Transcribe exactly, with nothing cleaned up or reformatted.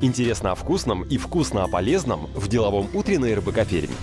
Интересно о вкусном и вкусно о полезном в деловом утре на эр бэ ка Пермь.